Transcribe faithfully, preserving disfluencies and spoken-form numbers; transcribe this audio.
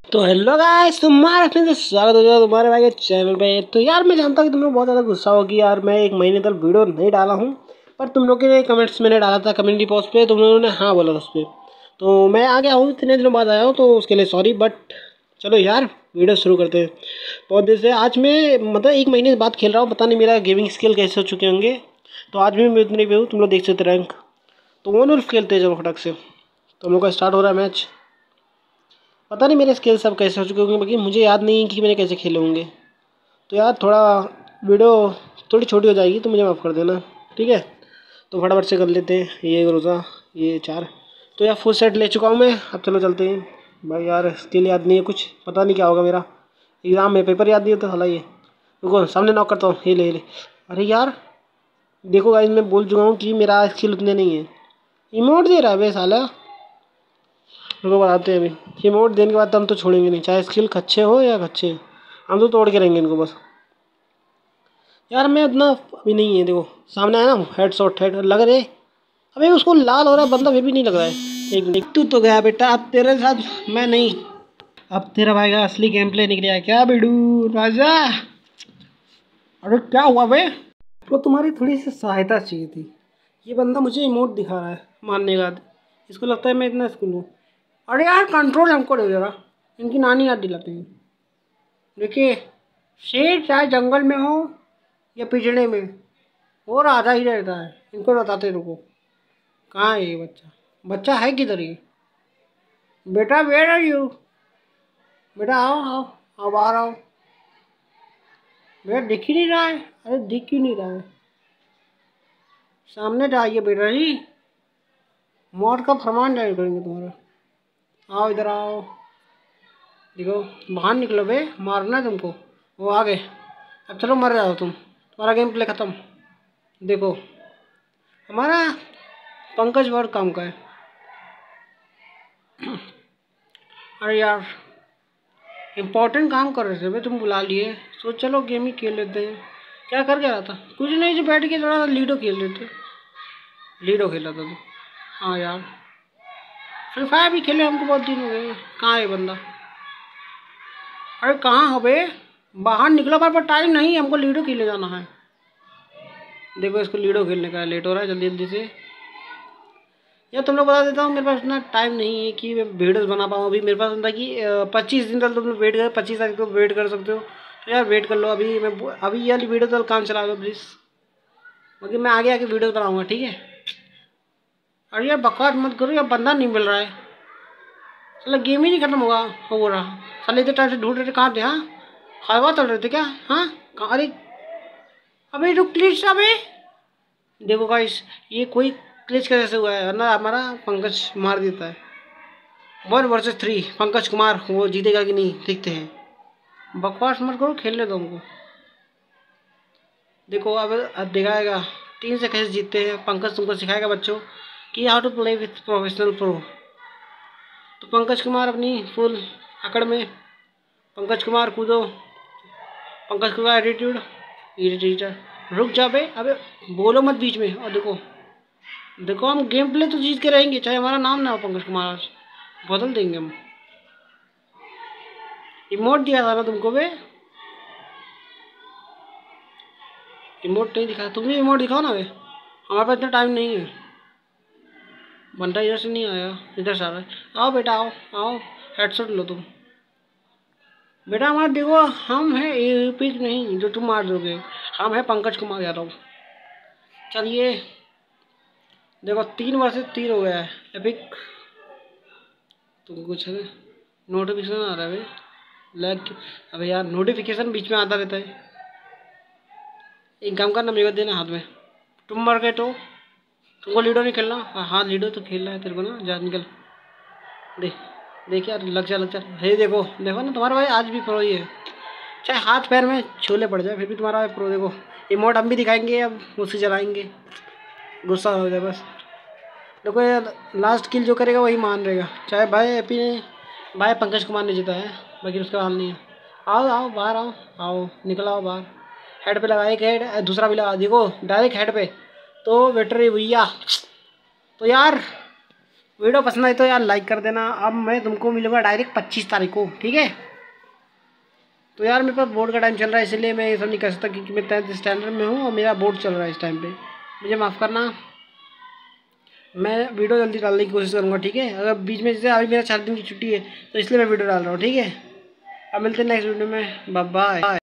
तो hello guys, तुम्हारा फिर से स्वागत हो जाए तुम्हारे भाई के चैनल पे। तो यार मैं जानता हूँ कि तुम लोग बहुत ज़्यादा गुस्सा हो कि यार मैं एक महीने तक वीडियो नहीं डाला हूँ, पर तुम लोग के कमेंट्स मैंने डाला था कम्युनिटी पोस्ट पे, तुम लोगों ने हाँ बोला था उस पर। तो मैं आ गया हूँ, इतने दिनों बाद आया हूँ, तो उसके लिए सॉरी। बट चलो यार वीडियो शुरू करते हैं। बहुत देर से आज मैं मतलब एक महीने बाद खेल रहा हूँ, पता नहीं मेरा गेमिंग स्किल कैसे हो चुके होंगे। तो आज भी मैं उतने पे हूँ, तुम लोग देख सकते रैंक। तो वन वुल्फ खेलते हैं चलो फटक से। तो हम लोग का स्टार्ट हो रहा है मैच। पता नहीं मेरे स्किल सब कैसे हो चुके होंगे, बाकी मुझे याद नहीं है कि मैंने कैसे खेले होंगे। तो यार थोड़ा वीडियो थोड़ी छोटी हो जाएगी तो मुझे माफ़ कर देना, ठीक है। तो फटाफट से कर लेते हैं ये रोज़ा, ये चार। तो यार फुल सेट ले चुका हूँ मैं, अब चलो चलते हैं। भाई यार स्किल याद नहीं है कुछ, पता नहीं क्या होगा मेरा। एग्ज़ाम में पेपर याद नहीं होता साला ये। रुको सामने नॉक करता हूँ, ये ले ये ले। अरे यार देखो गाइस, मैं बोल चुका हूँ कि मेरा स्किल उतने नहीं है। इमोट दे रहा है बे साला। रुको बताते हैं अभी। इमोट देने के बाद तो हम तो छोड़ेंगे नहीं, चाहे स्किल अच्छे हो या अच्छे, हम तो तोड़ के रहेंगे इनको बस। यार मैं उतना अभी नहीं है, देखो सामने आया ना हेड शॉट, हेड लग रहे। अबे उसको लाल हो रहा है बंदा, फिर भी नहीं लग रहा है। एक मिनट, तू तो गया बेटा, अब तेरे साथ मैं नहीं। अब तेरा भाई का असली गेम प्ले निकल आया क्या बेडू राजा। अरे क्या हुआ बे, तो तुम्हारी थोड़ी सी सहायता चाहिए थी। ये बंदा मुझे इमोट दिखा रहा है मारने के बाद, इसको लगता है मैं इतना स्कूल हूँ। अरे यार कंट्रोल हमको दे देगा, इनकी नानी याद दिलाते हैं। देखिए शेर चाहे जंगल में हो या पिंजड़े में, वो राजा ही रहता है। इनको बताते रुको, कहाँ है ये बच्चा, बच्चा है किधर ये। बेटा वेयर आर यू, बेटा आओ आओ आओ बाहर आओ। बेटा दिख ही नहीं रहा है, अरे दिख क्यों नहीं रहा है, सामने तो आइए बेटा जी, मौत का फरमान जारी करेंगे तुम्हारा। आओ इधर आओ, देखो बाहर निकलो बे, मारना है तुमको। वो आ गए, अब चलो मर जाओ तुम, तुम्हारा गेम प्ले ख़त्म। देखो हमारा पंकज बहुत काम का है। अरे यार इम्पोर्टेंट काम कर रहे थे भाई, तुम बुला लिए, सो चलो गेम ही खेल लेते हैं। क्या कर क्या रहा था, कुछ नहीं, जो बैठ के थोड़ा सा लीडो खेल रहे थे। लीडो खेला था तो हाँ यार, फ्री फायर भी खेले, हमको बहुत दिन हो गए। कहाँ है बंदा, अरे कहाँ हो बे, बाहर निकलो, पर, पर टाइम नहीं, हमको लीडो खेलने जाना है। देखो इसको लीडो खेलने का लेट हो रहा है, जल्दी जल्दी से। यार तुम लोग बता देता हूँ, मेरे पास इतना टाइम नहीं है कि मैं वीडियोस बना पाऊँ। अभी मेरे पास होता कि पच्चीस दिन तक तुम लोग वेट कर, पच्चीस तारीख को वेट कर सकते हो। तो यार वेट कर लो, अभी मैं अभी यार वीडियो तक काम चला दो प्लीज़, क्योंकि मैं आगे आके वीडियो बनाऊँगा, ठीक है। अरे यार बकवास मत करो यार, बंदा नहीं मिल रहा है, चलो गेम ही नहीं खत्म होगा हो रहा। साले इतने टाइम से ढूंढ रहे थे, कहाँ थे। हाँ हवा तोड़ रहे थे क्या, हाँ कहाँ, अरे अबे रुक प्लीज। अबे देखो गाइस, ये कोई क्लिच कैसे हुआ है ना, हमारा पंकज मार देता है। One versus three, Pankaj Kumar वो जीतेगा कि नहीं देखते हैं। बकवास मत करो, खेलने दो हमको। देखो अब अब दिखाएगा टीम से कैसे जीतते हैं। पंकज तुमको सिखाएगा बच्चों कि how to play with professional pro. तो पंकज कुमार अपनी फुल अकड़ में, पंकज कुमार कूदो, पंकज कुमार एटीट्यूड, इरिटेटर। रुक जा बे, अबे बोलो मत बीच में। और देखो देखो हम गेम प्ले तो जीत के रहेंगे, चाहे हमारा नाम ना हो पंकज कुमार, बदल देंगे हम। इमोट दिया था ना तुमको बे, इमोट नहीं दिखा, तुम भी इमोट दिखाओ ना बे, हमारे पास इतना टाइम नहीं है। बंदा इधर से नहीं आया, इधर से आ रहा है। आओ बेटा आओ आओ, हेडशॉट लो तुम। बेटा हमारा देखो, हम हैं एपिक नहीं जो तुम मार दोगे, हम हैं पंकज कुमार यादव। चलिए देखो तीन वर्ष तीन हो गया है एपिक। तुमको कुछ है नोटिफिकेशन आ रहा है भाई, लैग। अबे यार नोटिफिकेशन बीच में आता रहता है। एक काम करना, मेरे को देना हाथ में। तुम मर गए तो तुमको लीडो नहीं खेलना। हाँ हाँ लीडो तो खेलना है तेरे को ना, जा निकल। देख देख यार, लग जा लग जा। हे देखो देखो ना, तुम्हारा भाई आज भी प्रो ही है, चाहे हाथ पैर में छोले पड़ जाए फिर भी तुम्हारा भाई प्रो। देखो इमोट हम भी दिखाएंगे, अब उसे जलाएंगे, गुस्सा हो जाए बस। देखो यार लास्ट किल जो करेगा वही मान रहेगा, चाहे भाई एपी ने, भाई पंकज कुमार ने जीता है, बाकी उसका हाल नहीं है। आओ आओ बाहर आओ आओ, निकल आओ बाहर। हेड पे लगा एक हेड, दूसरा भी लगा, देखो डायरेक्ट हेड पे। तो बेटर भैया, तो यार वीडियो पसंद आई तो यार लाइक कर देना। अब मैं तुमको मिलूंगा डायरेक्ट पच्चीस तारीख को, ठीक है। तो यार मेरे पास बोर्ड का टाइम चल रहा है, इसलिए मैं ये सब नहीं कर सकता क्योंकि मैं टेंथ स्टैंडर्ड में हूँ और मेरा बोर्ड चल रहा है इस टाइम पे, मुझे माफ़ करना। मैं वीडियो जल्दी डालने की कोशिश करूँगा, ठीक है। अगर बीच में जैसे अभी मेरा चार दिन की छुट्टी है तो इसलिए मैं वीडियो डाल रहा हूँ, ठीक है। अब मिलते हैं नेक्स्ट वीडियो में, बाय बाय।